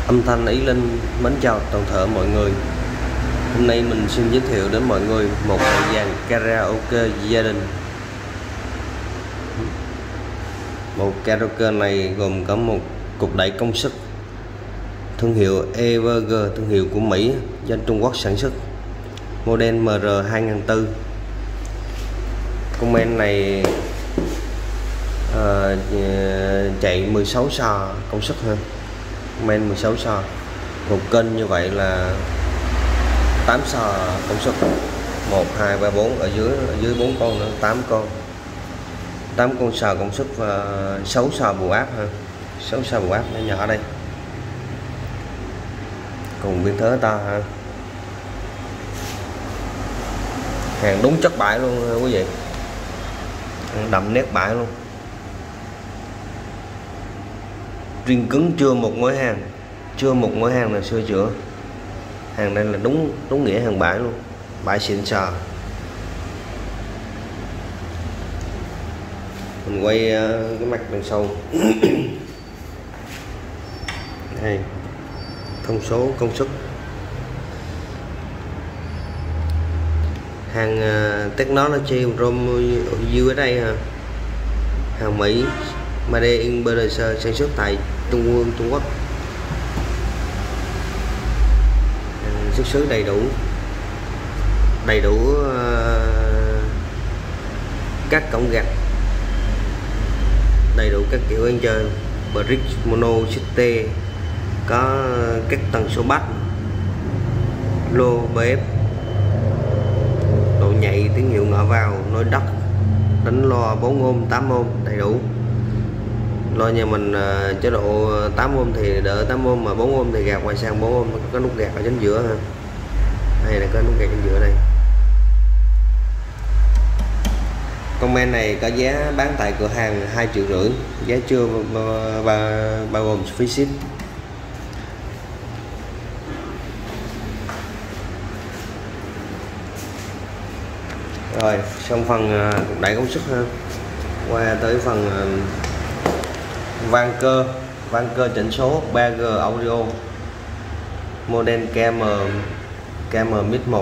Âm thanh Ý Linh mến chào toàn thể mọi người. Hôm nay mình xin giới thiệu đến mọi người một dàn karaoke gia đình. Một karaoke này gồm có một cục đẩy công suất thương hiệu EVG, thương hiệu của Mỹ, do Trung Quốc sản xuất, model MR2004. Con men này chạy 16 sò công suất ha, men 16 sò. Một kênh như vậy là 8 sò công suất, 1 2 3 4, ở dưới 4 con nữa, 8 con sò công suất và 6 sò bù áp ha, 6 sò bù áp nó nhỏ đây, cùng viên thớ to ha. Hàng đúng chất bãi luôn quý vị, đậm nét bãi luôn. Riêng cứng chưa một mối hàng là sửa chữa. Hàng này là đúng nghĩa hàng bãi luôn, bãi xịn sò. Mình quay cái mặt đằng sau. Đây, thông số công suất. Hàng Technology Rome USA ha, hàng Mỹ, Made in USA, sản xuất tại Trung Quốc. Xuất xứ đầy đủ các cổng gạch, đầy đủ các kiểu ăn chơi, brick mono city, có các tần số bass, low BF, độ nhạy, tín hiệu ngõ vào, nối đất, đánh loa 4 ohm 8 ohm đầy đủ. Loa nhà mình chế độ 8 ohm thì đỡ 8 ohm, mà 4 ohm thì gạt ngoài sang 4 ohm, có nút gạt ở chính giữa ha. Đây là có nút gạt chính giữa đây. Con men này có giá bán tại cửa hàng 2,5 triệu, giá chưa bao gồm phí ship. Rồi xong phần cục đẩy công suất ha, qua tới phần van cơ chỉnh số 3G audio, model KM Mid 1.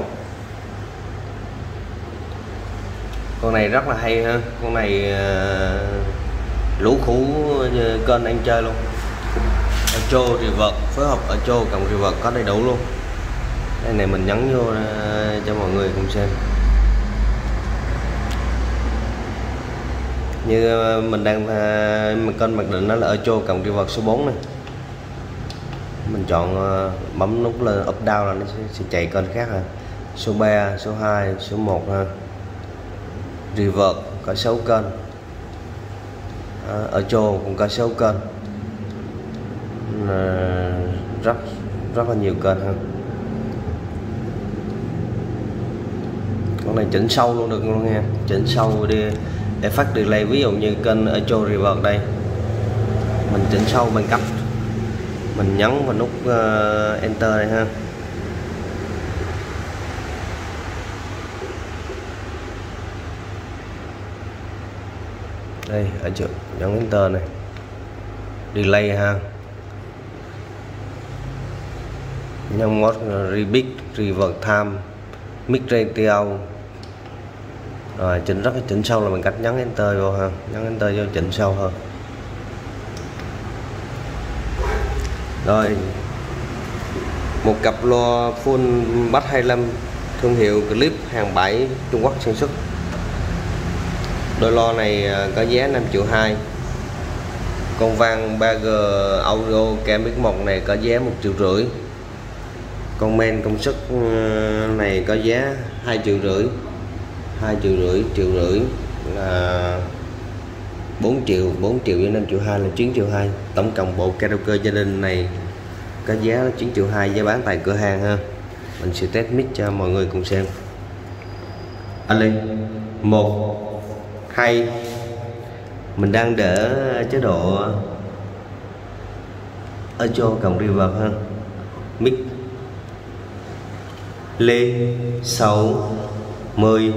Con này rất là hay ha, con này lũ khủ kênh anh chơi luôn. Echo reverb, phối hợp Echo cộng reverb có đầy đủ luôn. Đây này mình nhấn vô cho mọi người cùng xem. Như mình đang kênh mặc định nó là Echo cộng reverb số 4 này. Mình chọn bấm nút lên up down là nó sẽ chạy kênh khác ha. Số 3, số 2, số 1 ha. Reverb có 6 kênh. Echo cũng có 6 kênh. Rất là nhiều kênh ha. Con này chỉnh sâu luôn được luôn nha, chỉnh sâu đi để phát delay. Ví dụ như kênh Echo Reverb đây, mình chỉnh sâu bằng cách mình nhấn vào nút Enter này ha. Đây ở chỗ nhấn Enter này, delay ha, nhấn mode repeat, reverb time, mix ratio. Rồi chỉnh sâu là bằng cách nhấn Enter vô ha, nhấn Enter vô chỉnh sâu hơn. Rồi một cặp loa full bass 25 thương hiệu Clip, hàng bãi Trung Quốc sản xuất. Đôi loa này có giá 5,2 triệu. Con van 3G audio KMX 1 này có giá 1,5 triệu. Con men công suất này có giá 2,5 triệu. 2,5 triệu là 4 triệu với 5,2 triệu là 9,2 triệu. Tổng cộng bộ karaoke gia đình này có giá là 9,2 triệu, giá bán tại cửa hàng ha. Mình sẽ test mic cho mọi người cùng xem. Anh lên 1 2, mình đang để chế độ Echo cộng reverb ha. Mic lên 6 10,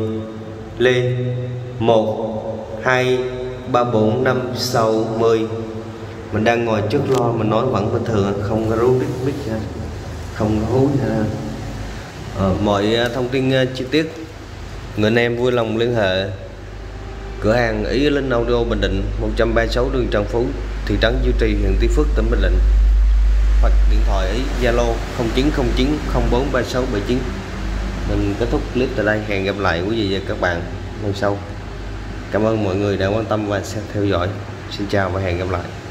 lên 1 2 3 4 5 6 10, Mình đang ngồi trước lo, mình nói vẫn bình thường, không có rú mic nha, không có hú nha. Mọi thông tin chi tiết người anh em vui lòng liên hệ cửa hàng Ý Linh Audio Bình Định, 136 đường Trần Phú, thị trấn Duy Trì, huyện Tuy Phước, tỉnh Bình Định, hoặc điện thoại Ý Zalo 0909 043679. Mình kết thúc clip tại đây, hẹn gặp lại quý vị và các bạn lần sau. Cảm ơn mọi người đã quan tâm và theo dõi. Xin chào và hẹn gặp lại.